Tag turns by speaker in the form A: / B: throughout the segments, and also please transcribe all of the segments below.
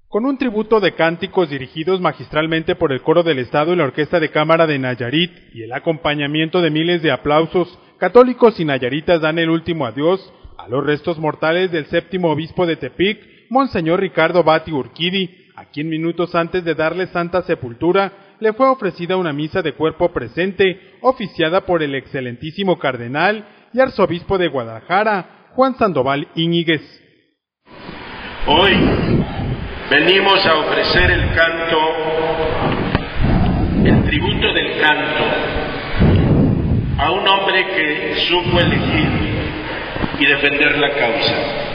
A: Con un tributo de cánticos dirigidos magistralmente por el Coro del Estado y la Orquesta de Cámara de Nayarit y el acompañamiento de miles de aplausos, católicos y nayaritas dan el último adiós a los restos mortales del séptimo obispo de Tepic, Monseñor Ricardo Bati Urquidi, a quien minutos antes de darle santa sepultura le fue ofrecida una misa de cuerpo presente, oficiada por el excelentísimo cardenal y arzobispo de Guadalajara, Juan Sandoval Íñiguez.
B: Hoy venimos a ofrecer el canto, el tributo del canto, a un hombre que supo elegir y defender la causa.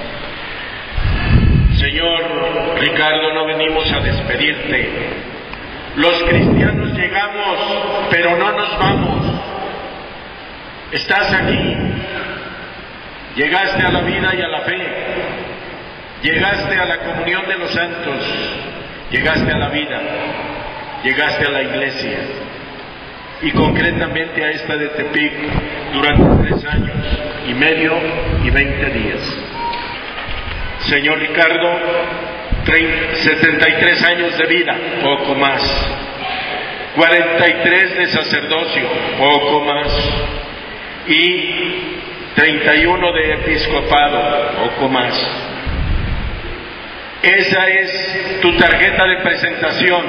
B: Señor Ricardo, no venimos a despedirte. Los cristianos llegamos, pero no nos vamos. Estás aquí. Llegaste a la vida y a la fe. Llegaste a la comunión de los santos. Llegaste a la vida. Llegaste a la iglesia. Y concretamente a esta de Tepic durante 3 años y medio y 20 días. Señor Ricardo, 73 años de vida, poco más. 43 de sacerdocio, poco más. Y 31 de episcopado, poco más. Esa es tu tarjeta de presentación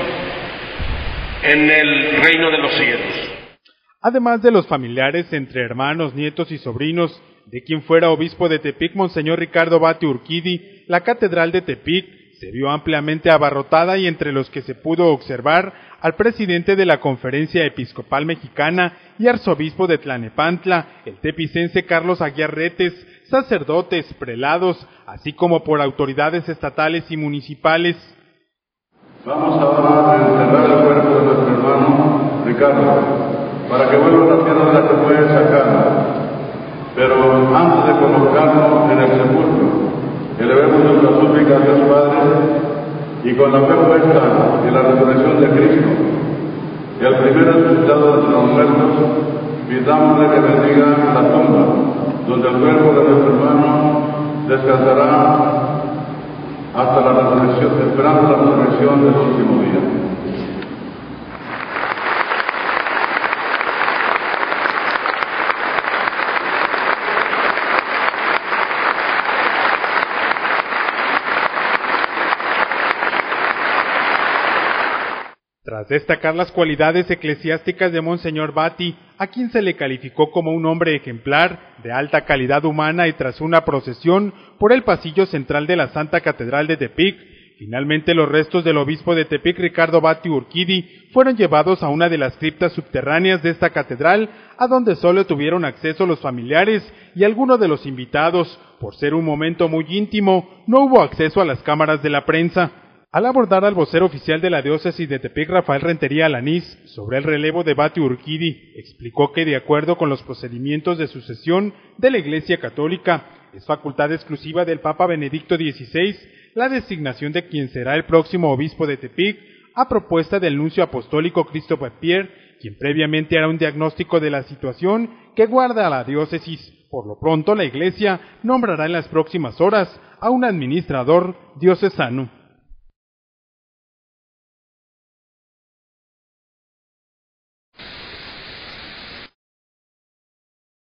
B: en el reino de los cielos.
A: Además de los familiares entre hermanos, nietos y sobrinos de quien fuera obispo de Tepic, Monseñor Ricardo Bati Urquidi, la catedral de Tepic se vio ampliamente abarrotada y entre los que se pudo observar al presidente de la Conferencia Episcopal Mexicana y arzobispo de Tlanepantla, el tepicense Carlos Aguiar Retes, sacerdotes, prelados, así como por autoridades estatales y municipales.
C: Vamos ahora a enterrar el cuerpo de nuestro hermano Ricardo, para que vuelva a la tierra de la que fue sacado. Pero antes de colocarlo en el sepulcro, elevemos nuestra súplica a Dios Padre y con la fe puesta en la resurrección de Cristo y al primer resucitado de los muertos, pidámosle que bendiga la tumba, donde el cuerpo de nuestro hermano descansará hasta la resurrección, esperando la resurrección del último día.
A: Tras destacar las cualidades eclesiásticas de Monseñor Bati, a quien se le calificó como un hombre ejemplar, de alta calidad humana, y tras una procesión por el pasillo central de la Santa Catedral de Tepic, finalmente los restos del obispo de Tepic, Ricardo Bati Urquidi, fueron llevados a una de las criptas subterráneas de esta catedral, a donde solo tuvieron acceso los familiares y algunos de los invitados. Por ser un momento muy íntimo, no hubo acceso a las cámaras de la prensa. Al abordar al vocero oficial de la diócesis de Tepic, Rafael Rentería Alanís, sobre el relevo de Bati Urquidi, explicó que de acuerdo con los procedimientos de sucesión de la Iglesia Católica, es facultad exclusiva del Papa Benedicto XVI la designación de quien será el próximo obispo de Tepic, a propuesta del nuncio apostólico Christopher Pierre, quien previamente hará un diagnóstico de la situación que guarda la diócesis. Por lo pronto, la Iglesia nombrará en las próximas horas a un administrador diocesano.